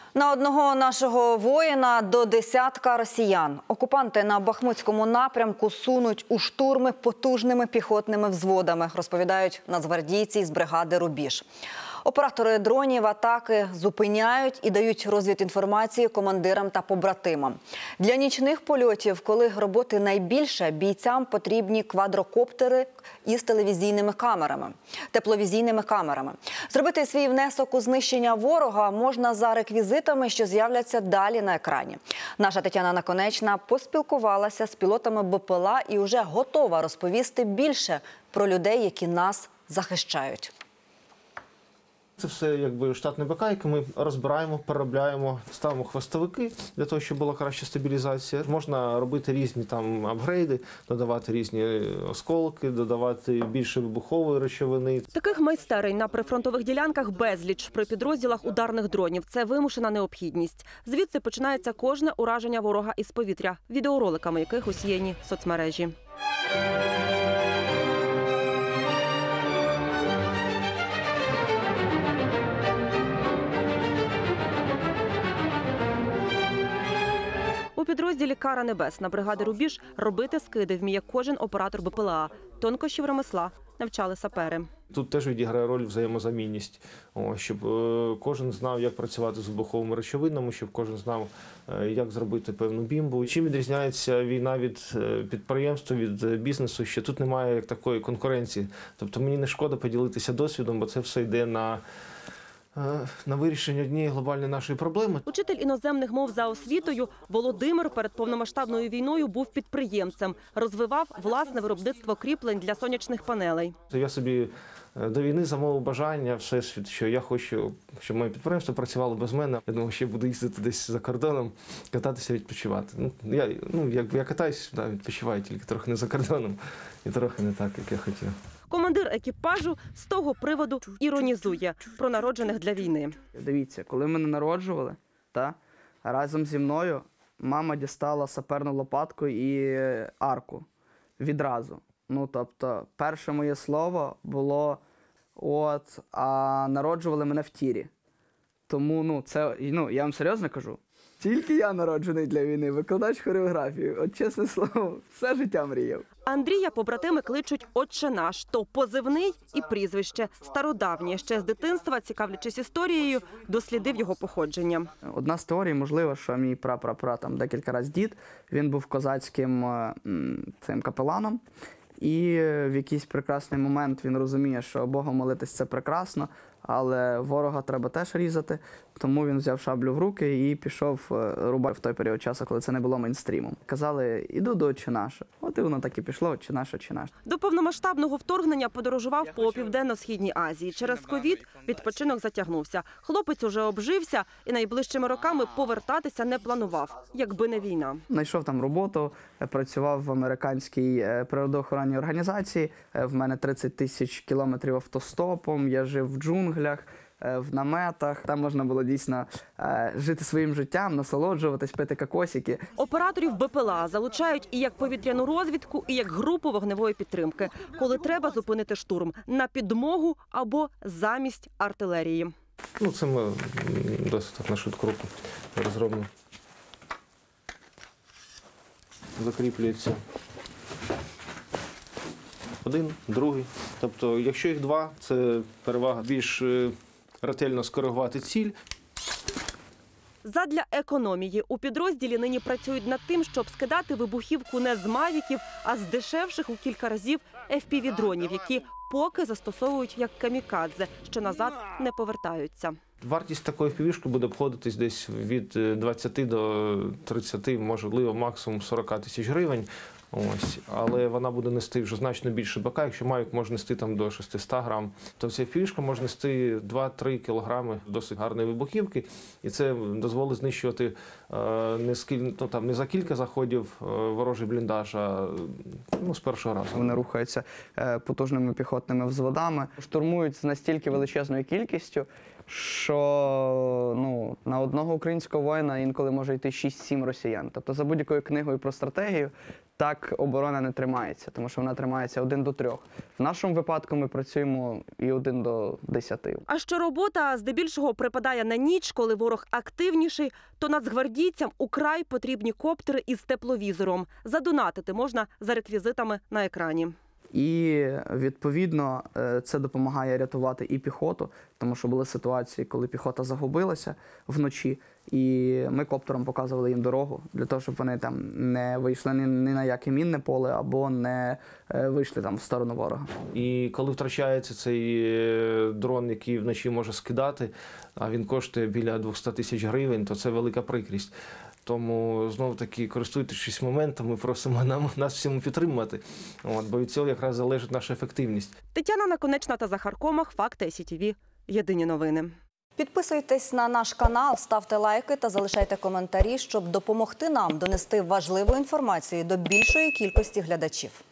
На одного нашого воїна до десятка росіян. Окупанти на Бахмутському напрямку сунуть у штурми потужними піхотними взводами, розповідають нацгвардійці з бригади «Рубіж». Оператори дронів атаки зупиняють і дають розвідінформації командирам та побратимам. Для нічних польотів, коли роботи найбільше, бійцям потрібні квадрокоптери із телевізійними камерами, тепловізійними камерами. Зробити свій внесок у знищення ворога можна за реквізитами, що з'являться далі на екрані. Наша Тетяна Наконечна поспілкувалася з пілотами БПЛА і вже готова розповісти більше про людей, які нас захищають. Це все якби штатний БК, який ми розбираємо, переробляємо, ставимо хвостовики для того, щоб була краща стабілізація. Можна робити різні там апгрейди, додавати різні осколки, додавати більше вибухової речовини. Таких майстерень на прифронтових ділянках безліч при підрозділах ударних дронів. Це вимушена необхідність. Звідси починається кожне ураження ворога із повітря, відеороликами яких усіяні соцмережі. У підрозділі «Кара небесна» бригади «Рубіж» робити скиди вміє кожен оператор БПЛА. Тонкощів ремесла навчали сапери. Тут теж відіграє роль взаємозамінність, щоб кожен знав, як працювати з вибуховими речовинами, щоб кожен знав, як зробити певну бімбу. Чим відрізняється війна від підприємства, від бізнесу, що тут немає як такої конкуренції. Тобто мені не шкода поділитися досвідом, бо це все йде на вирішення однієї глобальної нашої проблеми. Учитель іноземних мов за освітою Володимир перед повномасштабною війною був підприємцем. Розвивав власне виробництво кріплень для сонячних панелей. Я собі до війни замовив бажання, всесвіт, що я хочу, щоб моє підприємство працювало без мене. Я думав, що я буду їздити десь за кордоном, кататися, відпочивати. Я катаюсь, відпочиваю, тільки трохи не за кордоном і трохи не так, як я хотів. Командир екіпажу з того приводу іронізує про народжених для війни. Дивіться, коли мене народжували, разом зі мною мама дістала саперну лопатку і арку відразу. Тобто, перше моє слово було а народжували мене в тірі. Тому, я вам серйозно кажу, тільки я народжений для війни, викладач хореографії. От чесне слово, все життя мріяв. Андрія побратими кличуть «Отче наш». То позивний і прізвище стародавнє. Ще з дитинства, цікавлячись історією, дослідив його походження. Одна з теорій, можливо, що мій прапрапра, декілька разів дід, він був козацьким цим капеланом. І в якийсь прекрасний момент він розуміє, що Богу молитись – це прекрасно, але ворога треба теж різати. Тому він взяв шаблю в руки і пішов рубати в той період часу, коли це не було мейнстрімом. Казали, іду до «Отче наш». От і воно так і пішло, «Отче наш, Отче наш». До повномасштабного вторгнення подорожував по Південно-Східній Азії. Через ковід відпочинок затягнувся. Хлопець уже обжився і найближчими роками повертатися не планував, якби не війна. Знайшов там роботу, працював в американській природоохоронній організації. В мене 30 тисяч кілометрів автостопом, я жив в джунглях, в наметах. Там можна було дійсно жити своїм життям, насолоджуватись, пити кокосики. Операторів БПЛА залучають і як повітряну розвідку, і як групу вогневої підтримки, коли треба зупинити штурм на підмогу або замість артилерії. Це ми досить так на швидку руку розробимо. Закріплюється один, другий. Тобто, якщо їх два, це перевага більш ретельно скоригувати ціль. Задля економії у підрозділі нині працюють над тим, щоб скидати вибухівку не з мавіків, а з дешевших у кілька разів FPV-дронів, які поки застосовують як камікадзе, що назад не повертаються. Вартість такої FPV-шки буде обходитись десь від 20 до 30, можливо, максимум 40 тисяч гривень. Але вона буде нести вже значно більше БК. Якщо Mavic може нести до 600 грам, то ця FPV-шка може нести 2-3 кілограми досить гарної вибухівки. І це дозволить знищувати не за кілька заходів ворожий бліндаж, а з першого разу. Вони рухаються потужними піхотними взводами, штурмують з настільки величезною кількістю, що на одного українського воїна інколи може йти 6-7 росіян. Тобто за будь-якою книгою про стратегію так оборона не тримається, тому що вона тримається 1 до 3. В нашому випадку ми працюємо і 1 до 10. А що робота здебільшого припадає на ніч, коли ворог активніший, то нацгвардійцям украй потрібні коптери із тепловізором. Задонатити можна за реквізитами на екрані. І, відповідно, це допомагає рятувати і піхоту, тому що були ситуації, коли піхота загубилася вночі, і ми коптером показували їм дорогу, для того, щоб вони там не вийшли ні на яке мінне поле, або не вийшли там в сторону ворога. І коли втрачається цей дрон, який вночі може скидати, а він коштує біля 200 тисяч гривень, то це велика прикрість. Тому, знову-таки, користуючись моментом, ми просимо нас всім підтримувати, бо від цього якраз залежить наша ефективність. Тетяна Наконечна та Захар Комах. Факти СІТВ. Єдині новини. Підписуйтесь на наш канал, ставте лайки та залишайте коментарі, щоб допомогти нам донести важливу інформацію до більшої кількості глядачів.